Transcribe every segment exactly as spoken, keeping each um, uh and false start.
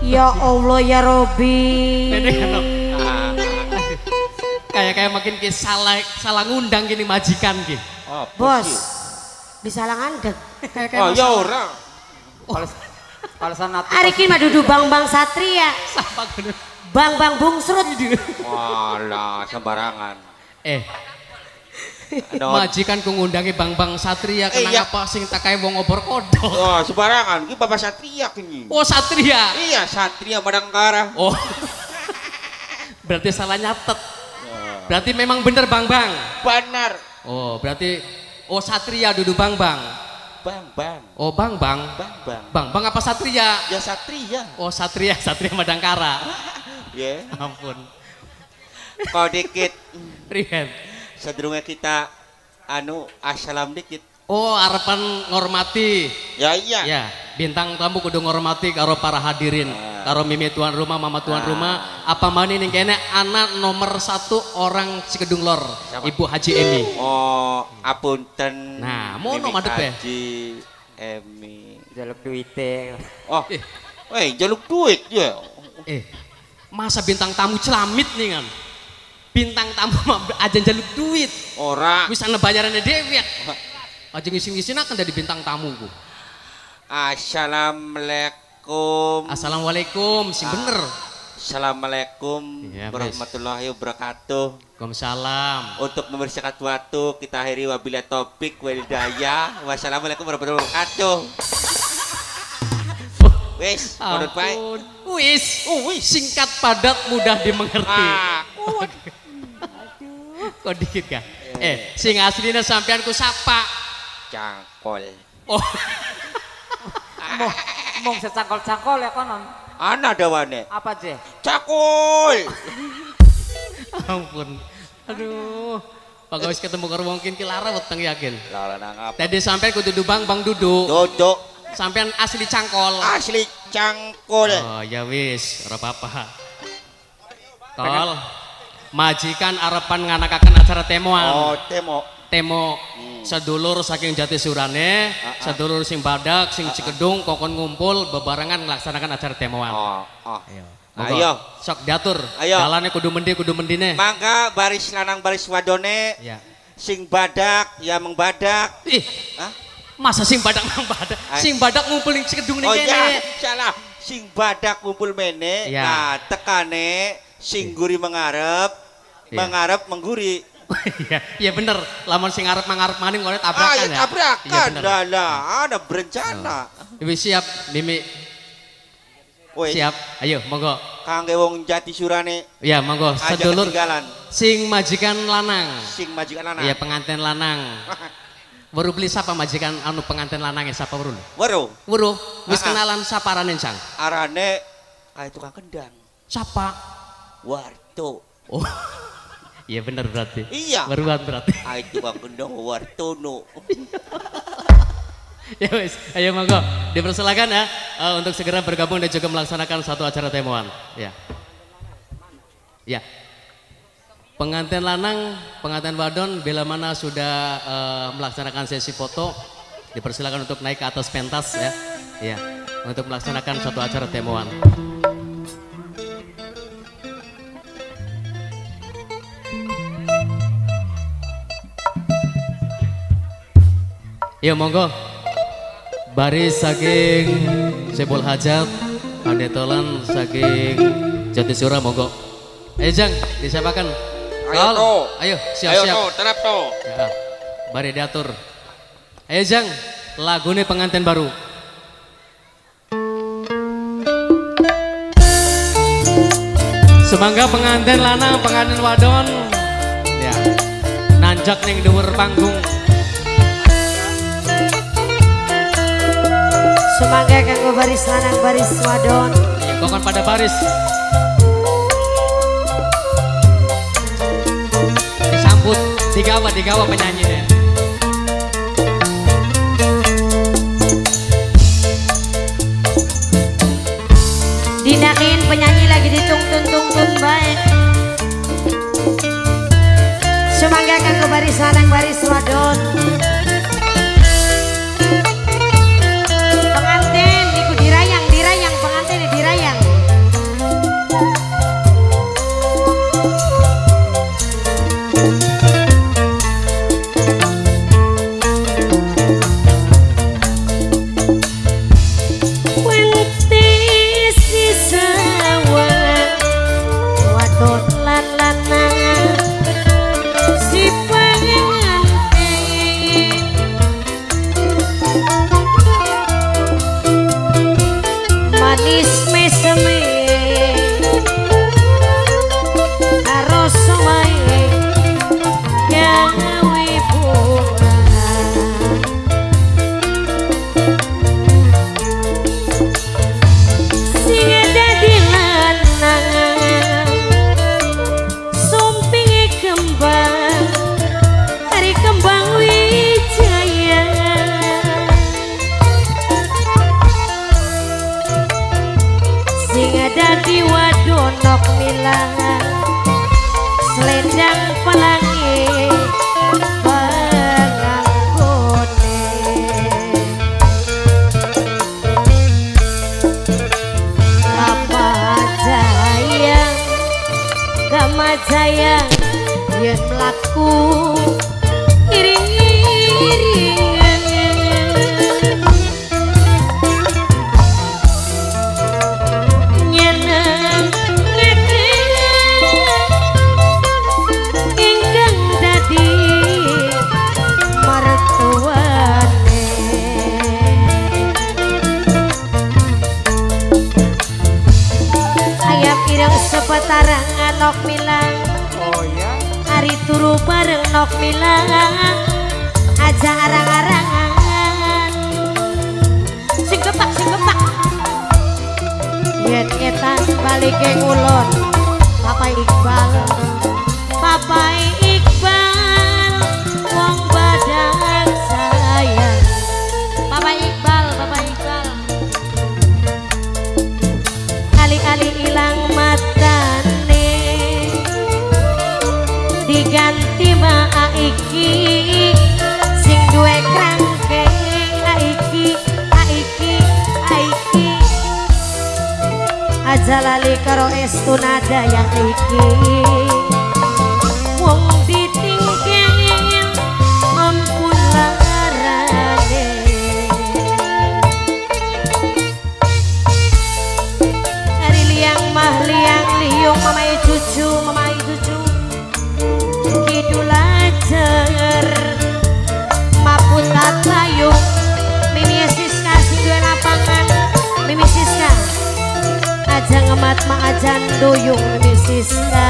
Ya Allah ya Robi. Kayak kayak makin ki salah salah ngundang gini majikan ki. Oh, bos. Bisa langandeg. Oh ya orang. Palesan nanti. Hari ini mah dudu Bang Bang Satria. Sapa bener. Bang Bang Bungsrut. Walah sembarangan. Eh. Aduh. Majikan ku ngundangi Bang Bang Satria Eh, kenang iya. apa sing tak kae wong obor kodok. Oh sembarangan. Ini Bapak Satria ini. Oh Satria. Iya Satria Madangkara. Oh. Berarti salah nyatet. Berarti memang bener Bang Bang. Benar. Oh, berarti oh Satria dudu Bang Bang. Bang bang. Oh Bang Bang. Bang bang. Bang Bang apa Satria? Ya Satria. Oh Satria, Satria Madangkara. Ya. Ampun. Kau dikit. Rihen. Sedurunge kita anu assalam dikit. Oh arepan ngormati. Ya iya. Ya, bintang tamu kudu ngormati karo para hadirin. Ah. Karo mimi tuan rumah, mama tuan Ah. rumah. Apa mani ning kene anak nomor satu orang Cikedung Lor, Siapa? Ibu Haji Emi. Oh apunten. Nah, mono Mimi madep ya? Haji Emi. Jaluk duite. Oh. Eh. Eh jaluk duit ya. Eh, masa bintang tamu celamit nih kan? Bintang tamu mah aja jaluk duit. Ora. Wis ana bayarannya dhewe. Aja ngisi-ngisina kan dari bintang tamu ku. Assalamualaikum. Assalamualaikum, sing bener. Assalamualaikum Iya, warahmatullahi wabarakatuh. Waalaikumsalam. Untuk membersihkan waktu kita akhiri wabillahi taufik wal hidayah. Wassalamualaikum warahmatullahi wabarakatuh. Wis, menurut baik. Ampun. Wis, oh, wis. Singkat padat mudah dimengerti. Ah, Kok dikit kah? Eh, sing aslinya sampean ku sapa? cangkol. Oh, Mong, mong secangkol-cangkol ya konon. Ana dawane. Apa je? Cakul. ampun. Aduh. Pak wis ketemu karo wong kin ki lara weteng yakin. Lara nang apa? Tadi sampean ku dudu Bang Bang duduk. Dodok Sampean asli cangkol. asli cangkul. Oh, ya wis, ora apa-apa. Kol. Majikan arepan nganakaken acara temoan. Oh, temo. Temo sedulur saking Jatisurane, sedulur sing Badak, sing Cikedung kokon ngumpul bebarengan melaksanakan acara temoan. Oh, oh. Ayo. Ayo. Sok diatur. Ayo. Jalannya kudu mendi kudu mendine. Mangga baris lanang baris wadone Ya. sing badak ya mengbadak. Ih, Hah? masa sing Badak nang Badak? Ay. Sing Badak ngumpul ning Cikedung ning Oh kene. ya, salah. Sing badak kumpul mene, Ya. nah tekane sing guri mengarep, Ya. mengarep mengguri. Iya, iya bener. Lamun sing arep mangarep maning ngene Ah, tabrakan ya ya. tabrakan. Iya bener. Lah lah, ada berencana. Wis siap, Mimi. Woi, Siap. Ayo, monggo. kangge wong Jatisurane Ya, monggo. aja Sedulur ketinggalan. sing majikan lanang. Sing majikan anak. Iya, pengantin lanang. Baru beli siapa majikan anu pengantin lanangnya siapa Wuru? Waro, Wuru, wis Ah, ah. kenalan siapa ranen Cang? arane kayak tukang kendang. Siapa? Warto. Oh. Iya bener berarti. Iya. Baruan berarti. Kayak tukang kendang Wartono. Ya wis, ayo monggo dipersilakan ya eh, untuk segera bergabung dan juga melaksanakan satu acara temuan. Ya. Ya. Pengantin lanang, pengantin wadon bila mana sudah eh, melaksanakan sesi foto, dipersilakan untuk naik ke atas pentas ya. Ya, untuk melaksanakan satu acara temuan. Ya monggo. Baris saking Sebul Hajat, Pandetolan saking Jatisura monggo. Ayo Jang, disiapakan. Ayo Kol. to. Ayo, Ayo siap-siap. to, tenap to. Ya, bari diatur. Ayo Jang, lagune pengantin baru. Semangga pengantin lanang, pengantin wadon. Ya. Nanjak ning dhuwur panggung. Semangga kanggo baris lanang baris wadon. Ya, kokon pada baris. Disambut, digawa, digawa penyanyinya. Dinakin penyanyi lagi ditungtun-tungtun baik. Semangga kanggo baris lanang baris wadon. Pengantin iku dirayang, dirayang pengantin dirayang. dadi wadonok milangan selendang pelangi penganggone Papa Jayang Gama Jayang yen mlaku iring-iringan nyeneng ingkang dadi martuane ayam ireng sepetarang anok milang Oh ya. hari turu bareng nok milang aja arang-arangan sing kepak sing kepak yen etan balike ngulon Papa Iqbal Papa Iqbal wong badak sayang Papa Iqbal Papa Iqbal kali-kali ilang matane diganti ma aiki sing duwe krangkeng aiki aiki aiki aja lali karo estu nada yang iki wong ditingkel ampun larane hari liang mah liang liung mamai cucu mamai cucu kidul ajar maputat layung Mimi Siska sing duwe lapangan Mimi Siska aja ngemat ma ajan duyung Mimi Siska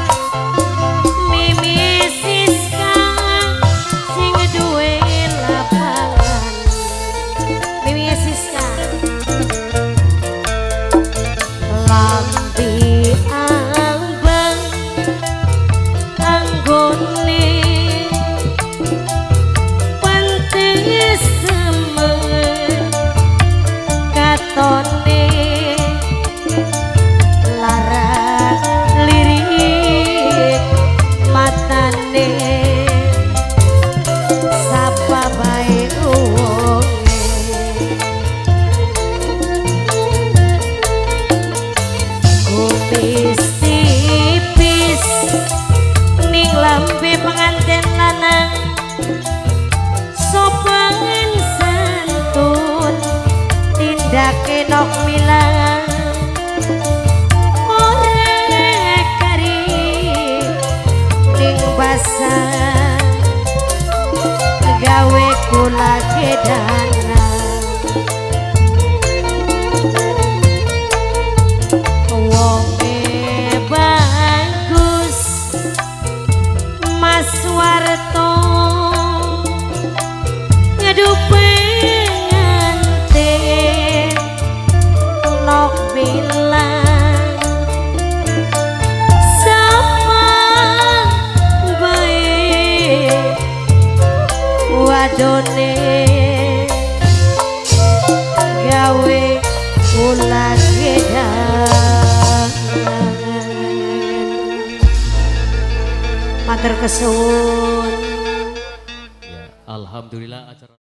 Mimi Siska sing duwe lapangan Mimi Siska lambi ambang anggone pantes semen katone lara lirik matane sapa bae wonge kumis tipis ning lambe pengantin lanang sopan santun tindake nok milang ora kari ning basah gawe kula kedana wonge bagus Mas Warto ngadu pengantin nok bilang sama baik wadone gawe ulah gedan matur kesuwun Ya, alhamdulillah acara